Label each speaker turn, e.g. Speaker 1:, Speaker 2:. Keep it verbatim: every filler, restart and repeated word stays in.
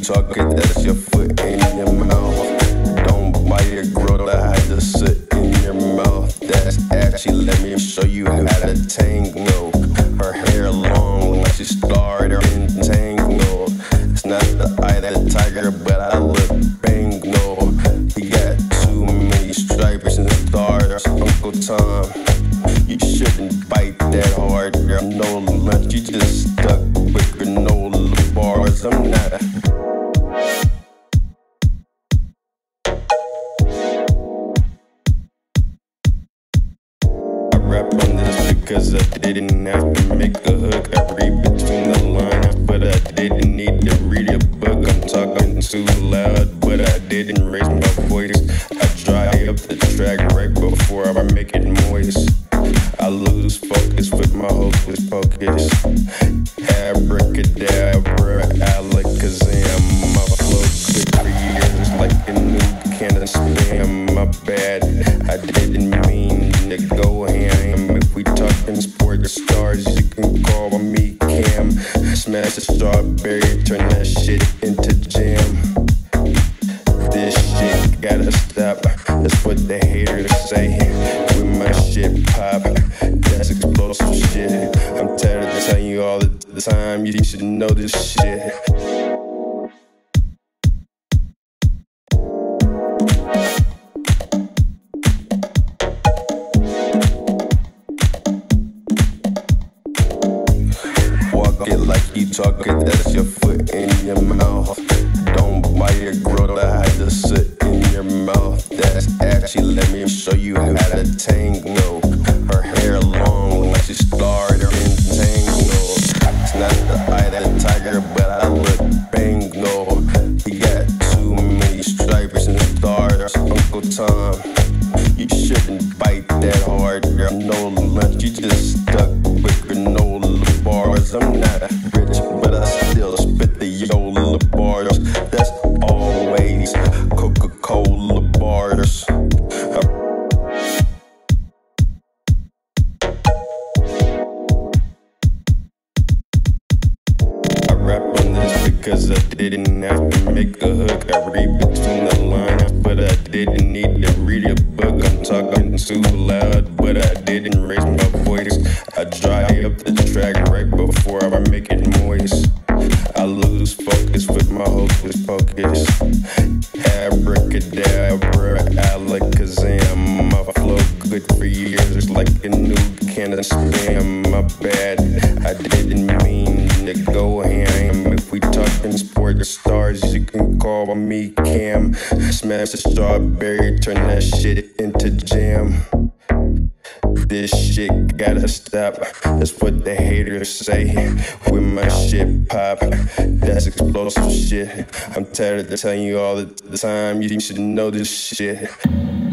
Speaker 1: talking, that's your foot in your mouth. Don't buy a grill that had to sit in your mouth. That's actually, let me show you how to tango. Her hair long like she started in tango. It's not the eye of the tiger, but I look bango. He got too many stripes and stars, Uncle Tom. You shouldn't bite that hard, girl. No lunch, you just stuck with granola bars. I'm not. I rap on this because I didn't have to make a hook. I read between the lines, but I didn't need to read a book. I'm talking too loud, but I didn't raise my voice. I dry up the track right before I make it moist. I lose focus with my hocus pocus. Abracadabra, alakazam. My flow good for years like a new can of spam. My bad, I didn't mean to go ham. If we talking sports stars, you can call me Cam. Smash a strawberry, turn that shit into jam. This shit gotta stop, that's what the haters say. When my shit pop, that's explosive shit. I'm tired of telling you all the time, you should know this shit. Walk it like you talking, that's your foot in your mouth. Don't buy a grill that had to sit in your mouth. That's actually, let me show you how to tango. Her hair long like she started in tango. It's not the eye of the tiger, but I look bango. He got too many stripes and stars, Uncle Tom. You shouldn't bite that hard, girl. No lunch, you just stuck with granola bars. I'm not rich, but I still spit the Yola bars. That's always Coca-Cola bars. I rap on this because I didn't have to make a hook. I read between the lines, but I didn't need to read a book. I'm talking too loud, but I didn't raise my voice. I dry up the track right before I make it moist. I lose focus with my hocus pocus. Abracadabra, alakazam. My flow good for years like a new can of spam. My bad, I didn't mean to go ham. If we talking sports stars, you can call me Cam. Smash a strawberry, turn that shit into jam. This shit gotta stop, that's what the haters say. When my shit pop, that's explosive shit. I'm tired of telling you all the time, you should know this shit.